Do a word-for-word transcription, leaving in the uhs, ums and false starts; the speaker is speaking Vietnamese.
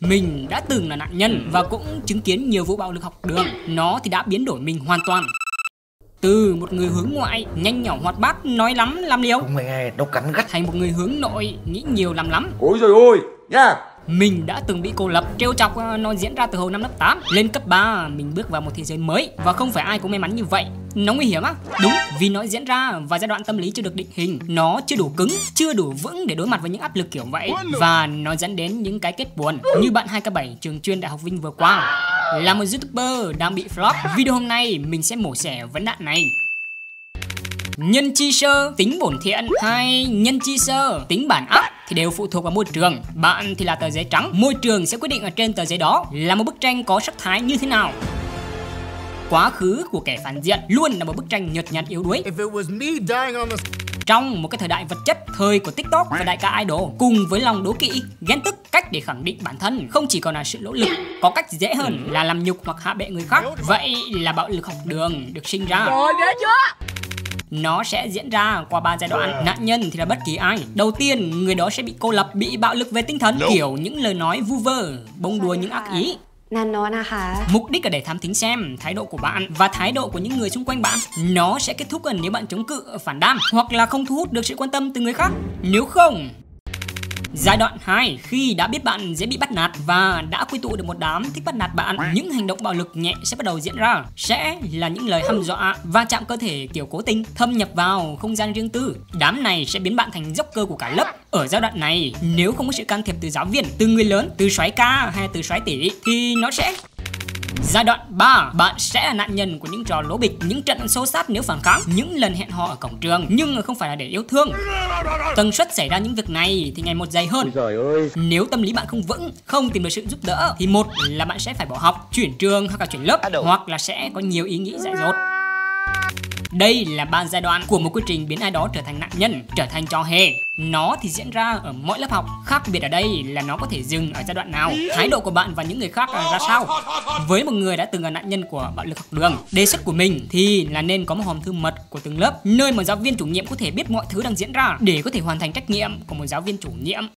Mình đã từng là nạn nhân và cũng chứng kiến nhiều vụ bạo lực học đường. Nó thì đã biến đổi mình hoàn toàn. Từ một người hướng ngoại, nhanh nhỏ hoạt bát, nói lắm làm liều, không nghe đâu cắn gắt, thành một người hướng nội, nghĩ nhiều làm lắm. ôi rồi ôi nha. Mình đã từng bị cô lập, trêu chọc, nó diễn ra từ hồi năm lớp tám. Lên cấp ba, mình bước vào một thế giới mới. Và không phải ai cũng may mắn như vậy. Nó nguy hiểm á? Đúng, vì nó diễn ra vào giai đoạn tâm lý chưa được định hình. Nó chưa đủ cứng, chưa đủ vững để đối mặt với những áp lực kiểu vậy. Và nó dẫn đến những cái kết buồn. Như bạn hai k bảy trường chuyên Đại học Vinh vừa qua. Là một YouTuber đang bị flop. Video hôm nay mình sẽ mổ xẻ vấn nạn này. Nhân chi sơ tính bổn thiện hay nhân chi sơ tính bản ác thì đều phụ thuộc vào môi trường. Bạn thì là tờ giấy trắng, môi trường sẽ quyết định ở trên tờ giấy đó là một bức tranh có sắc thái như thế nào. Quá khứ của kẻ phản diện luôn là một bức tranh nhợt nhạt yếu đuối. Trong một cái thời đại vật chất, thời của TikTok và đại ca idol, cùng với lòng đố kỵ, ghen tức, cách để khẳng định bản thân không chỉ còn là sự nỗ lực, có cách dễ hơn là làm nhục hoặc hạ bệ người khác. Vậy là bạo lực học đường được sinh ra. Rồi ghê chưa? Nó sẽ diễn ra qua ba giai đoạn. Nạn nhân thì là bất kỳ ai. Đầu tiên, người đó sẽ bị cô lập, bị bạo lực về tinh thần, kiểu những lời nói vu vơ, bông đùa những ác ý. Mục đích là để thám thính xem thái độ của bạn và thái độ của những người xung quanh bạn. Nó sẽ kết thúc nếu bạn chống cự, phản đam hoặc là không thu hút được sự quan tâm từ người khác. Nếu không, giai đoạn hai, khi đã biết bạn dễ bị bắt nạt và đã quy tụ được một đám thích bắt nạt bạn, những hành động bạo lực nhẹ sẽ bắt đầu diễn ra. Sẽ là những lời hăm dọa, va chạm cơ thể kiểu cố tình, thâm nhập vào không gian riêng tư. Đám này sẽ biến bạn thành joker của cả lớp. Ở giai đoạn này, nếu không có sự can thiệp từ giáo viên, từ người lớn, từ soái ca hay từ soái tỷ thì nó sẽ... Giai đoạn ba, bạn sẽ là nạn nhân của những trò lố bịch, những trận xô xát nếu phản kháng, những lần hẹn hò ở cổng trường nhưng không phải là để yêu thương. Tần suất xảy ra những việc này thì ngày một dày hơn. Trời ơi. Nếu tâm lý bạn không vững, không tìm được sự giúp đỡ thì một là bạn sẽ phải bỏ học, chuyển trường hoặc là chuyển lớp, hoặc là sẽ có nhiều ý nghĩ dại dột. Đây là ba giai đoạn của một quy trình biến ai đó trở thành nạn nhân, trở thành trò hề. Nó thì diễn ra ở mỗi lớp học. Khác biệt ở đây là nó có thể dừng ở giai đoạn nào, thái độ của bạn và những người khác là ra sao. Với một người đã từng là nạn nhân của bạo lực học đường, đề xuất của mình thì là nên có một hòm thư mật của từng lớp, nơi mà giáo viên chủ nhiệm có thể biết mọi thứ đang diễn ra để có thể hoàn thành trách nhiệm của một giáo viên chủ nhiệm.